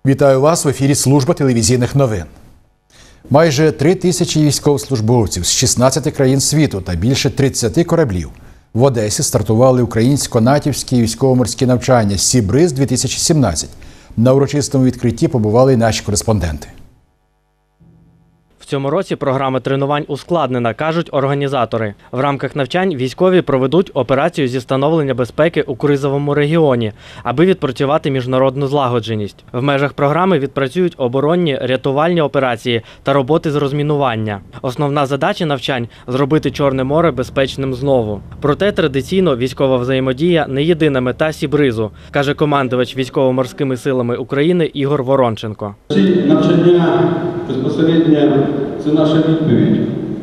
Вітаю вас в ефірі Служба телевізійних новин. Майже 3 тисячі військовослужбовців з 16 країн світу та більше 30 кораблів в Одесі стартували українсько-натівські військово-морські навчання «Сібриз-2017». На урочистому відкритті побували й наші кореспонденти. В цьому році програма тренувань ускладнена, кажуть організатори. В рамках навчань військові проведуть операцію зі встановлення безпеки у кризовому регіоні, аби відпрацювати міжнародну злагодженість. В межах програми відпрацюють оборонні, рятувальні операції та роботи з розмінування. Основна задача навчань – зробити Чорне море безпечним знову. Проте традиційно військова взаємодія – не єдина мета Сібризу, каже командувач військово-морськими силами України Ігор Воронченко. Ці навчання безпосередньо це наша відповідь.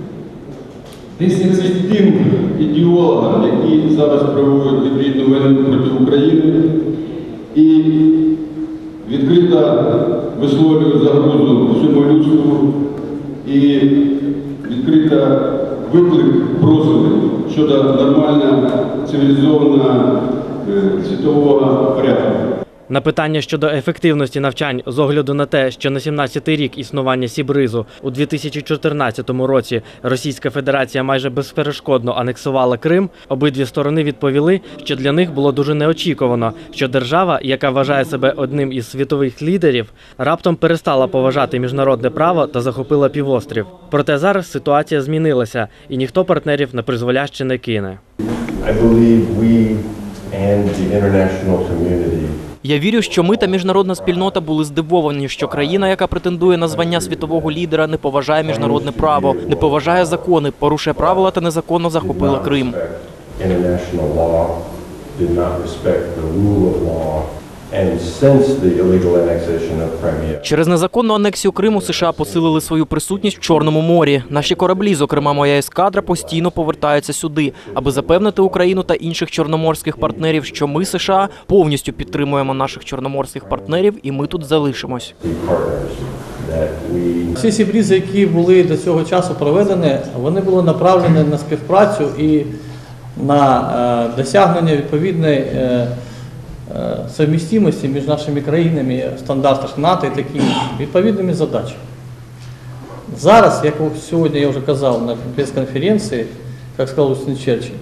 Тим ідеологам, які зараз проводять гібридну війну проти України і відкрито висловлюють загрозу всьому людству і відкрито виклик просили щодо нормального цивілізованого світового порядку. На питання щодо ефективності навчань з огляду на те, що на 17-й рік існування Сібризу у 2014 році Російська Федерація майже безперешкодно анексувала Крим, обидві сторони відповіли, що для них було дуже неочікувано, що держава, яка вважає себе одним із світових лідерів, раптом перестала поважати міжнародне право та захопила півострів. Проте зараз ситуація змінилася, і ніхто партнерів на призволяще не кине. Я вірю, що ми та міжнародна спільнота були здивовані, що країна, яка претендує на звання світового лідера, не поважає міжнародне право, не поважає закони, порушує правила та незаконно захопила Крим. Через незаконну анексію Криму США посилили свою присутність в Чорному морі. Наші кораблі, зокрема моя ескадра, постійно повертаються сюди, аби запевнити Україну та інших чорноморських партнерів, що ми, США, повністю підтримуємо наших чорноморських партнерів і ми тут залишимось. Всі Сібризи, які були до цього часу проведені, вони були направлені на співпрацю і на досягнення відповідної совместимости між нашими країнами, стандартах НАТО і такі відповідними задачами. Зараз, як сьогодні я вже казав на прес-конференції, як сказав Вінстон Черчилль,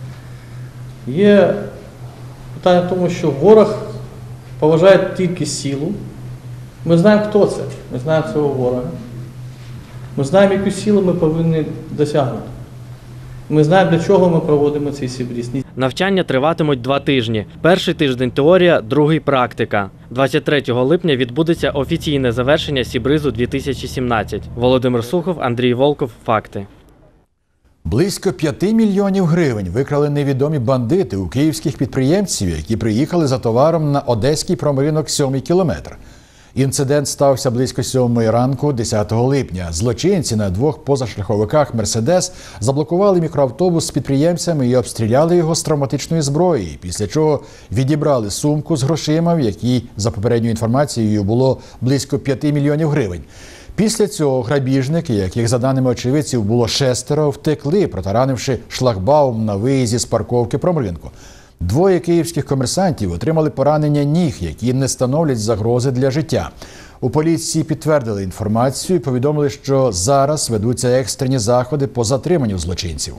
є питання в тому, що ворог поважає тільки силу. Ми знаємо, хто це, ми знаємо цього ворога. Ми знаємо, яку силу ми повинні досягнути. Ми знаємо, для чого ми проводимо цей Сібриз. Навчання триватимуть 2 тижні. Перший тиждень – теорія, другий – практика. 23 липня відбудеться офіційне завершення Сібризу-2017. Володимир Сухов, Андрій Волков. Факти. Близько 5 мільйонів гривень викрали невідомі бандити у київських підприємців, які приїхали за товаром на одеський промринок 7-й кілометр. Інцидент стався близько 7 ранку 10 липня. Злочинці на 2 позашляховиках «Мерседес» заблокували мікроавтобус з підприємцями і обстріляли його з травматичної зброї, після чого відібрали сумку з грошима, в якій, за попередньою інформацією, було близько 5 мільйонів гривень. Після цього грабіжники, яких, за даними очевидців, було 6, втекли, протаранивши шлагбаум на виїзді з парковки промринку. 2 київських комерсантів отримали поранення ніг, які не становлять загрози для життя. У поліції підтвердили інформацію і повідомили, що зараз ведуться екстрені заходи по затриманню злочинців.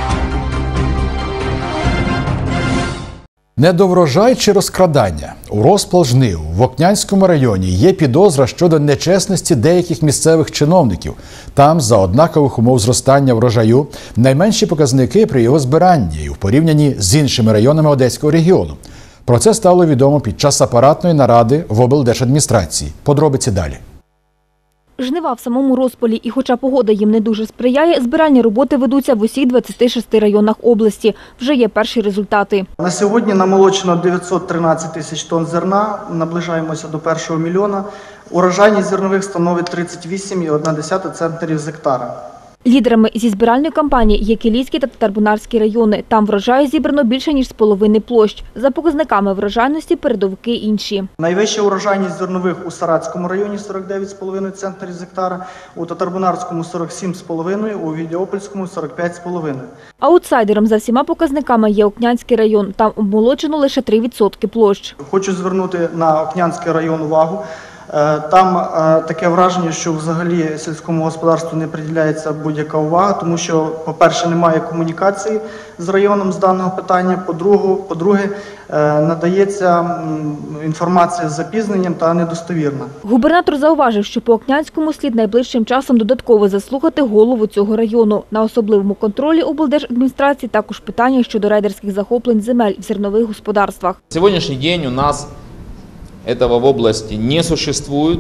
Недоврожай чи розкрадання? У розпал жнив в Окнянському районі є підозра щодо нечесності деяких місцевих чиновників. Там, за однакових умов зростання врожаю, найменші показники при його збиранні і в порівнянні з іншими районами Одеського регіону. Про це стало відомо під час апаратної наради в облдержадміністрації. Подробиці далі. Жнива в самому розпалі, і хоча погода їм не дуже сприяє, збиральні роботи ведуться в усіх 26 районах області. Вже є перші результати. На сьогодні намолочено 913 тисяч тонн зерна, наближаємося до 1 мільйона. Урожайність зернових становить 38,1 центнерів з гектара. Лідерами зі збиральної кампанії є Кілійський та Татарбунарський райони. Там врожаю зібрано більше, ніж з половини площ. За показниками врожайності передовики інші. Найвища урожайність зернових у Саратському районі 49,5 центнерів з гектара, у Татарбунарському 47,5, у Відіопольському 45,5. Аутсайдером за всіма показниками є Окнянський район. Там обмолочено лише 3% площ. Хочу звернути на Окнянський район увагу. Там таке враження, що взагалі сільському господарству не приділяється будь-яка увага, тому що, по-перше, немає комунікації з районом з даного питання, по-друге, надається інформація з запізненням та недостовірна. Губернатор зауважив, що по Окнянському слід найближчим часом додатково заслухати голову цього району. На особливому контролі облдержадміністрації також питання щодо рейдерських захоплень земель в зернових господарствах. Сегодняшний день у нас этого в области не существует.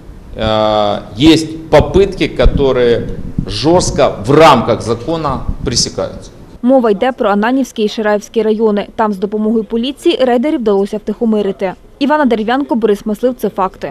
Есть попытки, которые жестко в рамках закона пресекаются. Мова йде про Ананівський і Шираївський райони. Там з допомогою поліції рейдерів вдалося втихомирити. Івана Дерев'янко, Борис Маслив. Це факти.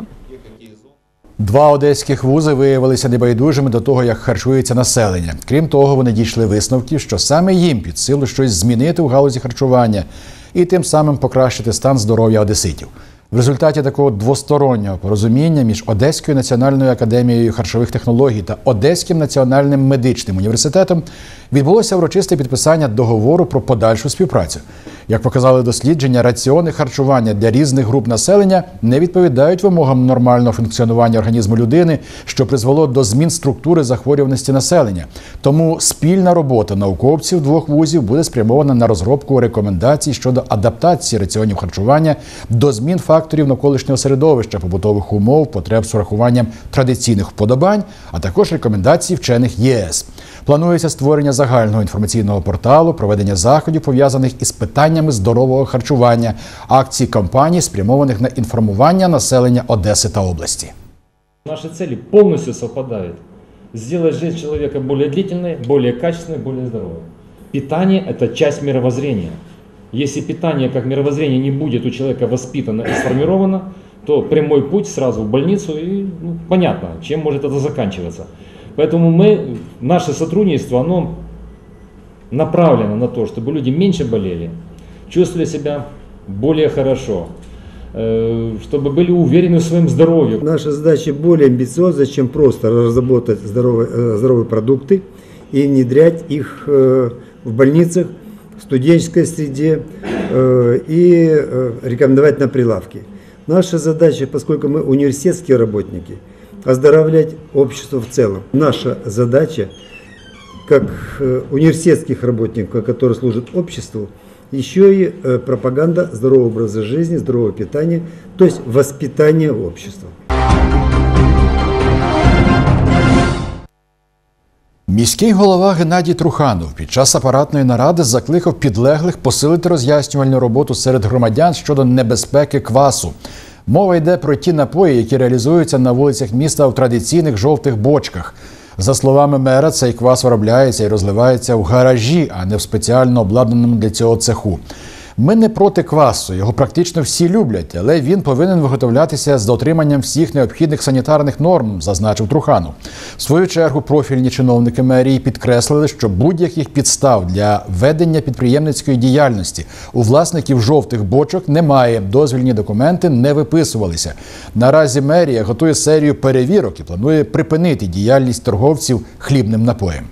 2 одеських вузи виявилися небайдужими до того, як харчується населення. Крім того, вони дійшли висновків, що саме їм під силу щось змінити у галузі харчування і тим самим покращити стан здоров'я одеситів. В результаті такого двостороннього порозуміння між Одеською національною академією харчових технологій та Одеським національним медичним університетом відбулося урочисте підписання договору про подальшу співпрацю. Як показали дослідження, раціони харчування для різних груп населення не відповідають вимогам нормального функціонування організму людини, що призвело до змін структури захворюваності населення. Тому спільна робота науковців 2 вузів буде спрямована на розробку рекомендацій щодо адаптації раціонів харчування до змін факторів навколишнього середовища, побутових умов, потреб з урахуванням традиційних вподобань, а також рекомендацій вчених ЄС. Планується створення загального інформаційного порталу, проведення заходів, пов'язаних із питаннями здорового харчування, акцій кампаній, спрямованих на інформування населення Одеси та області. Наши цели полностью совпадают. Сделать жизнь человека более длительной, более качественной, более здоровой. Питание – это часть мировоззрения. Если питание как мировоззрение не будет у человека воспитано и сформировано, то прямой путь сразу в больницу, и понятно, чем может это заканчиваться. Поэтому наше сотрудничество, оно направлено на то, чтобы люди меньше болели, чувствовали себя более хорошо, чтобы были уверены в своем здоровье. Наша задача более амбициозна, чем просто разработать здоровые продукты и внедрять их в больницах, в студенческой среде и рекомендовать на прилавке. Наша задача, поскольку мы университетские работники, оздоровлять общество в целом. Наша задача, как университетских работников, которые служат обществу, еще и пропаганда здорового образа жизни, здорового питания, то есть воспитание общества. Міський голова Геннадій Труханов під час апаратної наради закликав підлеглих посилити роз'яснювальну роботу серед громадян щодо небезпеки квасу. Мова йде про ті напої, які реалізуються на вулицях міста в традиційних жовтих бочках. За словами мера, цей квас виробляється і розливається в гаражі, а не в спеціально обладнаному для цього цеху. Ми не проти квасу, його практично всі люблять, але він повинен виготовлятися з дотриманням всіх необхідних санітарних норм, зазначив Труханов. В свою чергу профільні чиновники мерії підкреслили, що будь-яких підстав для ведення підприємницької діяльності у власників жовтих бочок немає, дозвільні документи не виписувалися. Наразі мерія готує серію перевірок і планує припинити діяльність торговців хлібним напоєм.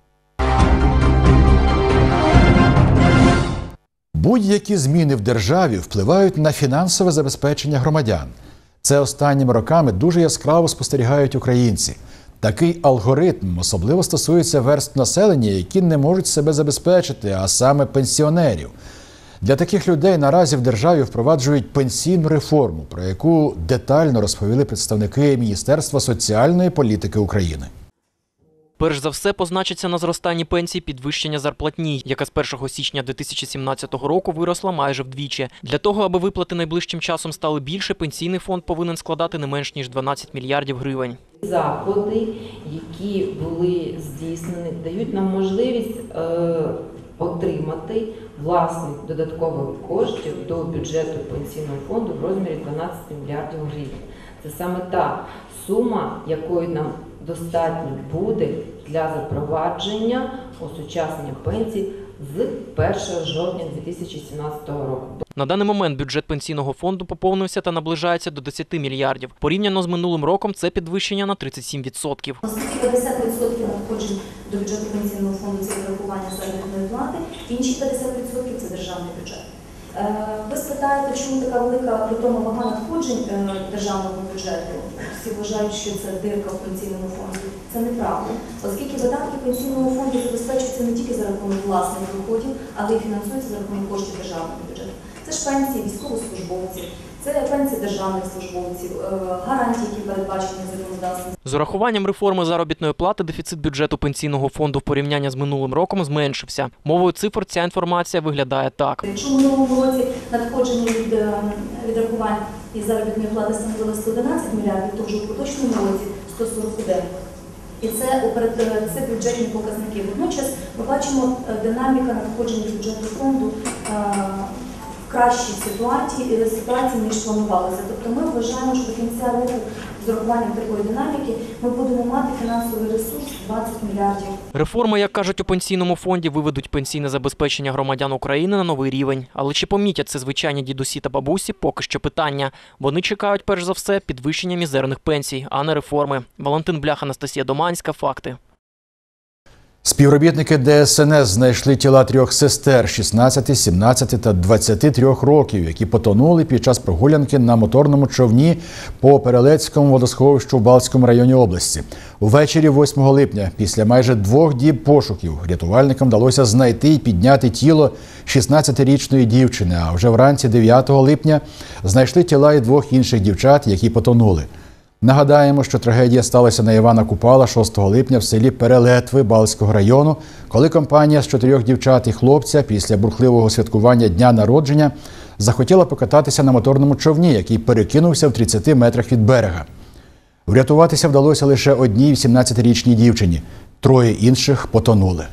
Будь-які зміни в державі впливають на фінансове забезпечення громадян. Це останніми роками дуже яскраво спостерігають українці. Такий алгоритм особливо стосується верств населення, які не можуть себе забезпечити, а саме пенсіонерів. Для таких людей наразі в державі впроваджують пенсійну реформу, про яку детально розповіли представники Міністерства соціальної політики України. Перш за все позначиться на зростанні пенсій підвищення зарплатні, яка з 1 січня 2017 року виросла майже вдвічі. Для того, аби виплати найближчим часом стали більше, пенсійний фонд повинен складати не менш ніж 12 мільярдів гривень. Заходи, які були здійснені, дають нам можливість отримати власних додаткових коштів до бюджету пенсійного фонду в розмірі 12 мільярдів гривень. Це саме та сума, якої нам достатньо буде для запровадження осучаснення пенсій з 1 жовтня 2017 року. На даний момент бюджет пенсійного фонду поповнився та наближається до 10 мільярдів. Порівняно з минулим роком це підвищення на 37%. Оскільки 50% надходжень до бюджету пенсійного фонду – це врахування заробітної плати, інші 50% – це державний бюджет. Ви спитаєте, чому така велика притома вага надходжень державного бюджету? Всі вважають, що це дирка в пенсійному фонді. Це неправда, оскільки видатки пенсійного фонду забезпечуються не тільки за рахунок власних доходів, але й фінансуються за рахунок коштів державного бюджету. Це ж пенсії військовослужбовців, це пенсії державних службовців, гарантії, які передбачені законодавством. З урахуванням реформи заробітної плати дефіцит бюджету пенсійного фонду в порівнянні з минулим роком зменшився. Мовою цифр ця інформація виглядає так. Якщо в минулому році надходження від відрахувань і заробітної плати становили 111 мільярдів, то вже у поточному році 141. І це бюджетні показники. Водночас ми бачимо динаміка надходження бюджету фонду в кращій ситуації, ніж планувалося. Тобто ми вважаємо, що до кінця року з урахуванням такої динаміки ми будемо мати фінансовий ресурс 20 мільярдів. Реформи, як кажуть у пенсійному фонді, виведуть пенсійне забезпечення громадян України на новий рівень. Але чи помітять це звичайні дідусі та бабусі, поки що питання. Вони чекають, перш за все, підвищення мізерних пенсій, а не реформи. Валентин Блях, Анастасія Доманська. Факти. Співробітники ДСНС знайшли тіла 3 сестер 16, 17 та 23 років, які потонули під час прогулянки на моторному човні по Перелецькому водосховищу в Балтському районі області. Увечері 8 липня, після майже 2 діб пошуків, рятувальникам вдалося знайти і підняти тіло 16-річної дівчини, а вже вранці 9 липня знайшли тіла і 2 інших дівчат, які потонули. Нагадаємо, що трагедія сталася на Івана Купала 6 липня в селі Перелетви Балтського району, коли компанія з 4 дівчат і хлопця після бурхливого святкування дня народження захотіла покататися на моторному човні, який перекинувся в 30 метрах від берега. Врятуватися вдалося лише одній 17-річній дівчині. 3 інших потонули.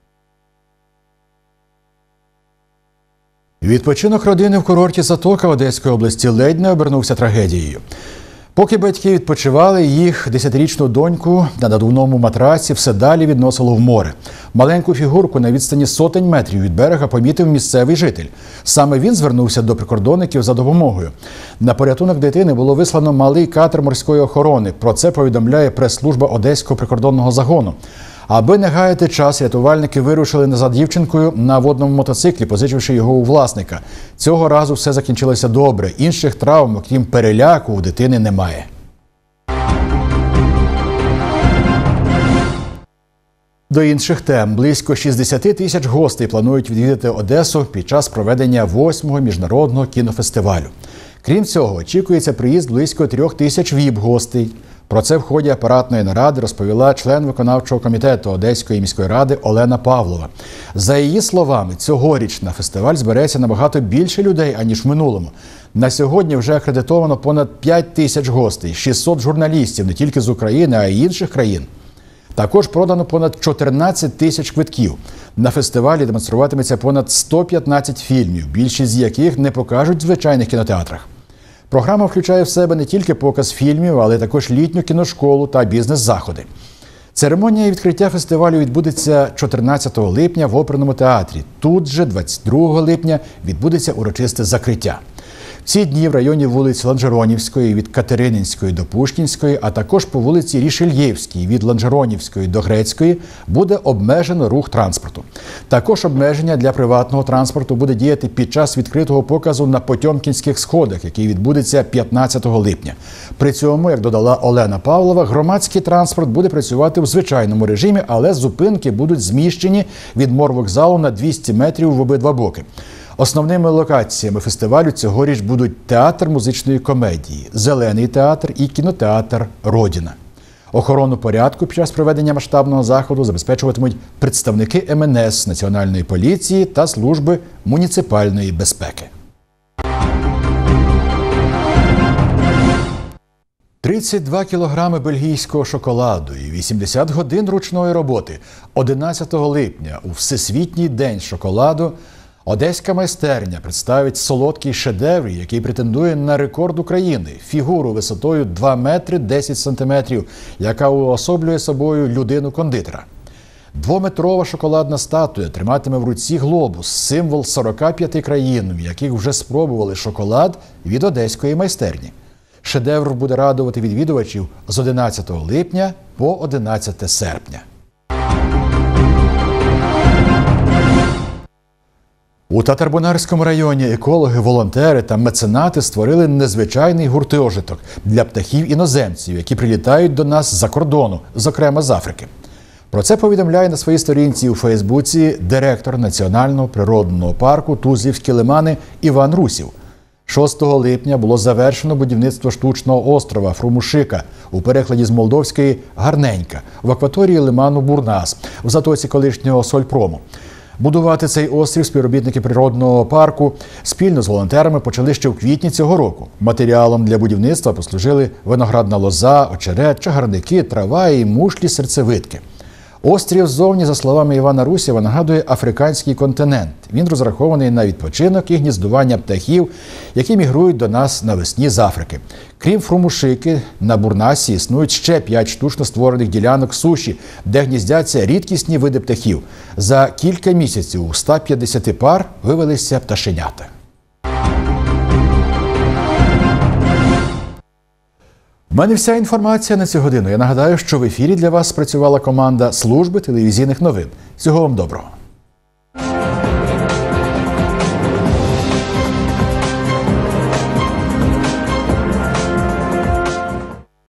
Відпочинок родини в курорті Затока Одеської області ледь не обернувся трагедією. Поки батьки відпочивали, їх 10-річну доньку на надувному матраці все далі відносило в море. Маленьку фігурку на відстані сотень метрів від берега помітив місцевий житель. Саме він звернувся до прикордонників за допомогою. На порятунок дитини було вислано малий катер морської охорони. Про це повідомляє прес-служба Одеського прикордонного загону. Аби не гаяти час, рятувальники вирушили за дівчинкою на водному мотоциклі, позичивши його у власника. Цього разу все закінчилося добре. Інших травм, окрім переляку, у дитини немає. До інших тем. Близько 60 тисяч гостей планують відвідати Одесу під час проведення 8-го міжнародного кінофестивалю. Крім цього, очікується приїзд близько 3 тисяч ВІП-гостей. Про це в ході апаратної наради розповіла член виконавчого комітету Одеської міської ради Олена Павлова. За її словами, цьогоріч на фестиваль збереться набагато більше людей, аніж в минулому. На сьогодні вже акредитовано понад 5 тисяч гостей, 600 журналістів не тільки з України, а й інших країн. Також продано понад 14 тисяч квитків. На фестивалі демонструватиметься понад 115 фільмів, більшість з яких не покажуть в звичайних кінотеатрах. Програма включає в себе не тільки показ фільмів, але також літню кіношколу та бізнес-заходи. Церемонія відкриття фестивалю відбудеться 14 липня в оперному театрі. Тут же 22 липня відбудеться урочисте закриття. В ці дні в районі вулиць Ланжеронівської від Катерининської до Пушкінської, а також по вулиці Рішельєвській від Ланжеронівської до Грецької буде обмежено рух транспорту. Також обмеження для приватного транспорту буде діяти під час відкритого показу на Потьомкінських сходах, який відбудеться 15 липня. При цьому, як додала Олена Павлова, громадський транспорт буде працювати в звичайному режимі, але зупинки будуть зміщені від морвокзалу на 200 метрів в обидва боки. Основними локаціями фестивалю цьогоріч будуть театр музичної комедії, Зелений театр і кінотеатр «Родина». Охорону порядку під час проведення масштабного заходу забезпечуватимуть представники МНС, Національної поліції та служби муніципальної безпеки. 32 кілограми бельгійського шоколаду і 80 годин ручної роботи. 11 липня у Всесвітній день шоколаду одеська майстерня представить солодкий шедевр, який претендує на рекорд України – фігуру висотою 2 метри 10 сантиметрів, яка уособлює собою людину-кондитера. 2-метрова шоколадна статуя триматиме в руці глобус – символ 45 країн, в яких вже спробували шоколад від одеської майстерні. Шедевр буде радувати відвідувачів з 11 липня по 11 серпня. У Татарбунарському районі екологи, волонтери та меценати створили незвичайний гуртожиток для птахів-іноземців, які прилітають до нас з-за кордону, зокрема з Африки. Про це повідомляє на своїй сторінці у Фейсбуці директор Національного природного парку Тузлівські лимани Іван Русів. 6 липня було завершено будівництво штучного острова Фрумушика, у перекладі з молдовської «Гарненька», в акваторії лиману Бурнас, в затоці колишнього Сольпрому. Будувати цей острів співробітники природного парку спільно з волонтерами почали ще в квітні цього року. Матеріалом для будівництва послужили виноградна лоза, очерет, чагарники, трава і мушлі-серцевидки. Острів ззовні, за словами Івана Русєва, нагадує африканський континент. Він розрахований на відпочинок і гніздування птахів, які мігрують до нас навесні з Африки. Крім Фрумушики, на Бурнасі існують ще 5 штучно створених ділянок суші, де гніздяться рідкісні види птахів. За кілька місяців у 150 пар вивелися пташенята. У мене вся інформація на цю годину. Я нагадаю, що в ефірі для вас працювала команда служби телевізійних новин. Всього вам доброго.